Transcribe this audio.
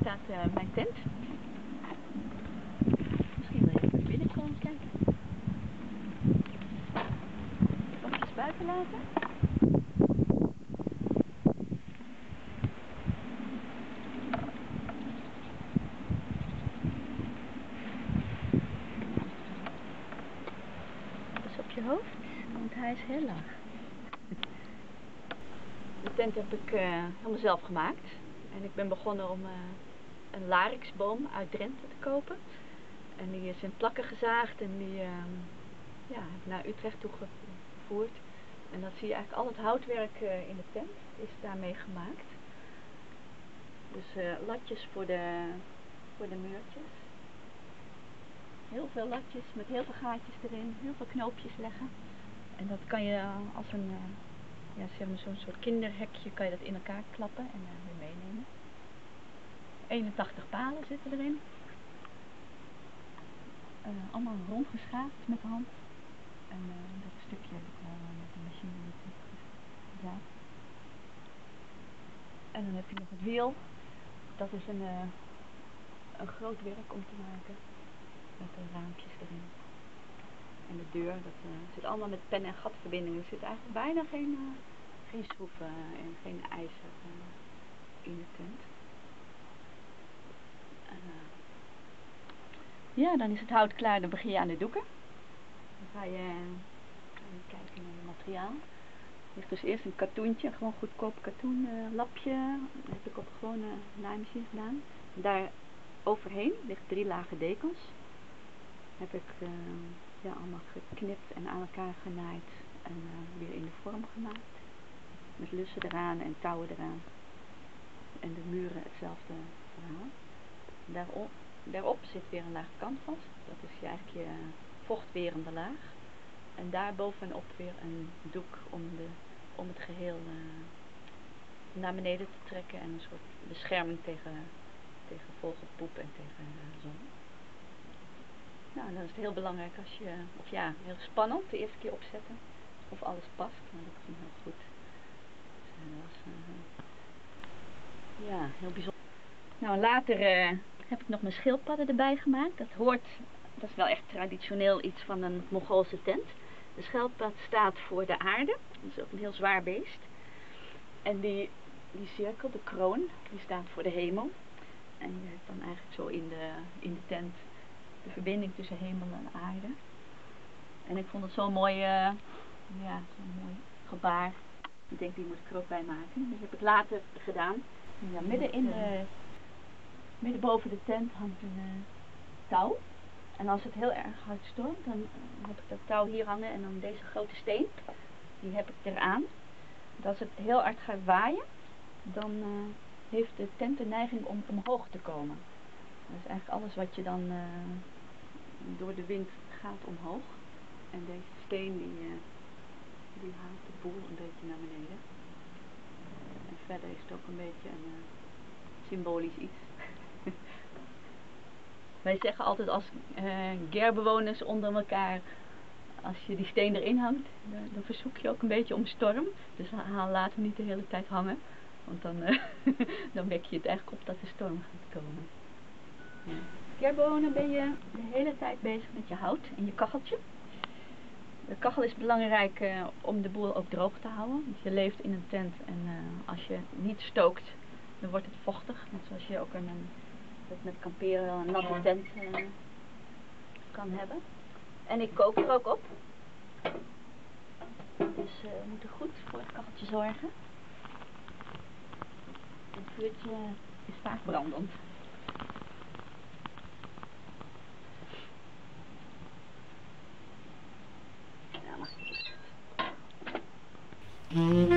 staat mijn tent. Misschien wil je even binnen komen kijken. Nog eens buiten laten. Pas op je hoofd, want hij is heel laag. De tent heb ik helemaal zelf gemaakt. En ik ben begonnen om een larixboom uit Drenthe te kopen. En die is in plakken gezaagd en die heb ik naar Utrecht toegevoerd. En dan zie je eigenlijk al het houtwerk in de tent is daarmee gemaakt. Dus latjes voor de muurtjes. Heel veel latjes met heel veel gaatjes erin, heel veel knoopjes leggen. En dat kan je als een zeg maar zo'n soort kinderhekje kan je dat in elkaar klappen en weer meenemen. 81 palen zitten erin. Allemaal rondgeschaafd met de hand. En dat stukje heb ik wel met de machine gezaagd. En dan heb je nog het wiel. Dat is een groot werk om te maken. Met de raampjes erin. En de deur, dat zit allemaal met pen- en gatverbindingen. Er zit eigenlijk bijna geen schroeven en geen ijzer in de tent. Ja, dan is het hout klaar, dan begin je aan de doeken. Dan ga je kijken naar het materiaal. Er ligt dus eerst een katoentje, een gewoon goedkoop katoen lapje. Dat heb ik op een gewone naaimachine gedaan. Daar overheen ligt 3 lagen dekens. Heb ik allemaal geknipt en aan elkaar genaaid en weer in de vorm gemaakt. Met lussen eraan en touwen eraan. En de muren hetzelfde verhaal. Daarop zit weer een laag canvas. Dat is eigenlijk je vochtwerende laag. En daar bovenop weer een doek om het geheel naar beneden te trekken. En een soort bescherming tegen vogelpoep en tegen de zon. Nou, dan is het heel belangrijk als je, heel spannend de eerste keer opzetten. Of alles past, maar dat ging heel goed. Dus dat was heel bijzonder. Nou, later heb ik nog mijn schildpadden erbij gemaakt. Dat is wel echt traditioneel iets van een Mongoolse tent. De schildpad staat voor de aarde. Dat is ook een heel zwaar beest. En die cirkel, de kroon, die staat voor de hemel. En je hebt dan eigenlijk zo in de tent de verbinding tussen hemel en aarde. En ik vond het zo'n mooi, zo'n mooi gebaar. Ik denk, die moet ik er ook bij maken. Dat heb ik later gedaan. Ja, midden boven de tent hangt een touw. En als het heel erg hard stormt, dan heb ik dat touw hier hangen en dan deze grote steen. Die heb ik eraan. Als het heel hard gaat waaien, dan heeft de tent de neiging om omhoog te komen. Dat is eigenlijk alles wat je dan door de wind gaat omhoog. En deze steen die haalt de boel een beetje naar beneden. En verder is het ook een beetje een symbolisch iets. Wij zeggen altijd als gerbewoners onder elkaar, als je die steen erin hangt, dan verzoek je ook een beetje om storm. Dus laten we niet de hele tijd hangen, want dan wek je het eigenlijk op dat de storm gaat komen. Ja. Gerbbewoner ben je de hele tijd bezig met je hout en je kacheltje. De kachel is belangrijk om de boel ook droog te houden. Want je leeft in een tent en als je niet stookt, dan wordt het vochtig. Net zoals je ook met kamperen wel een natte tent kan hebben. En ik kook er ook op. Dus we moeten goed voor het kacheltje zorgen. Het vuurtje is vaak brandend. Ja, maar...